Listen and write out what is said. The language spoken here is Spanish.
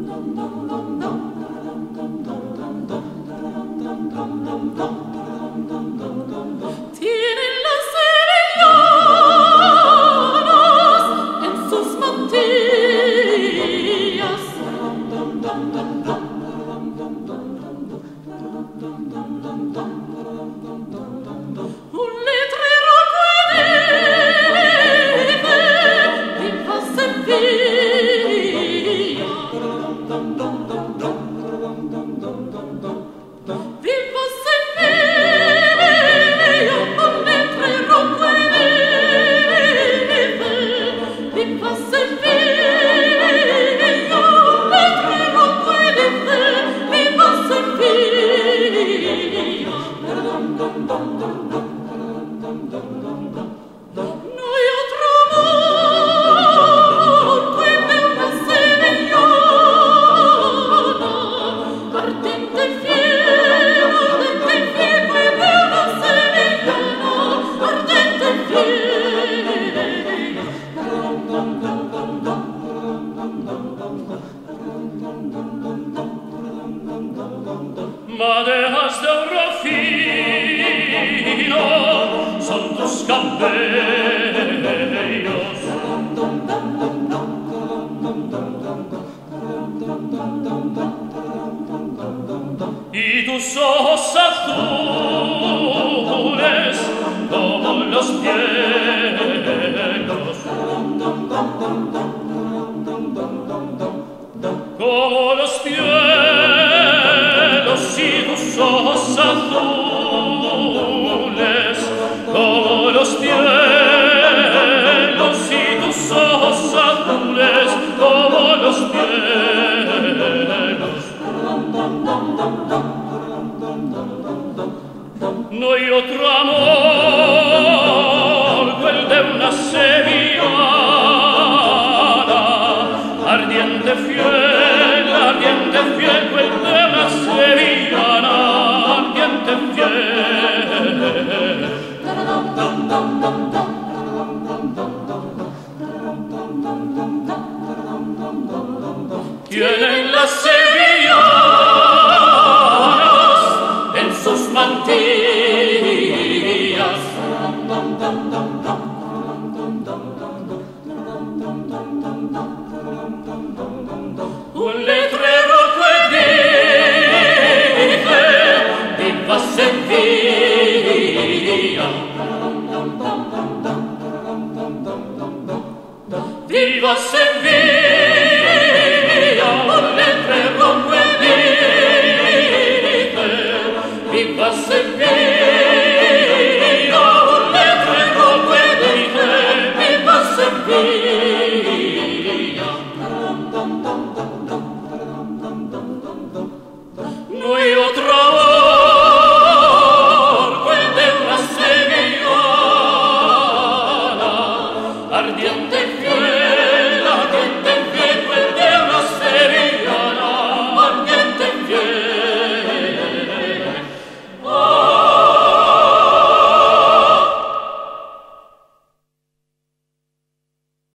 Tienen las sevillanas en sus mantillas. Un letrero que dice: viva Sevilla, viva Sevilla. Un letrero que dice: viva Sevilla, un letrero que dice: viva Sevilla. No hay otro amor que de una sevillana, ardiente y fiel que de una sevillana, ardiente y fiel. Madejas de Rufino son tus cabellos, y tus ojos azules como los cielos, como los cielos, y tus ojos azules como los cielos, y tus ojos azules como los cielos. No hay otro amor que el de una sevillana, ardiente fiel que el de una sevillana, ardiente fiel. Tienen las sevillanas en sus mantillas